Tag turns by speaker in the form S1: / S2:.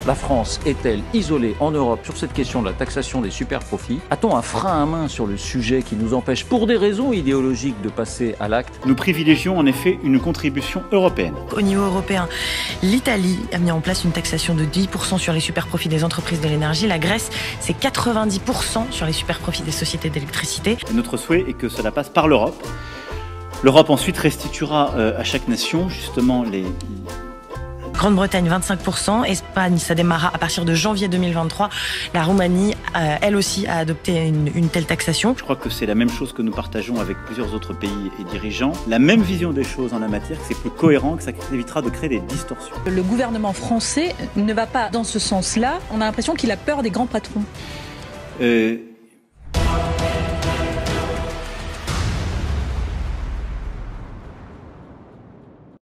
S1: La France est-elle isolée en Europe sur cette question de la taxation des super-profits? A-t-on un frein à main sur le sujet qui nous empêche, pour des raisons idéologiques, de passer à l'acte?
S2: Nous privilégions en effet une contribution européenne.
S3: Au niveau européen, l'Italie a mis en place une taxation de 10% sur les super-profits des entreprises de l'énergie. La Grèce, c'est 90% sur les super-profits des sociétés d'électricité.
S2: Notre souhait est que cela passe par l'Europe. L'Europe ensuite restituera à chaque nation justement les...
S3: Grande-Bretagne, 25%. Espagne, ça démarra à partir de janvier 2023. La Roumanie, elle aussi, a adopté une telle taxation.
S2: Je crois que c'est la même chose que nous partageons avec plusieurs autres pays et dirigeants. La même vision des choses en la matière, que c'est plus cohérent, que ça évitera de créer des distorsions.
S4: Le gouvernement français ne va pas dans ce sens-là. On a l'impression qu'il a peur des grands patrons.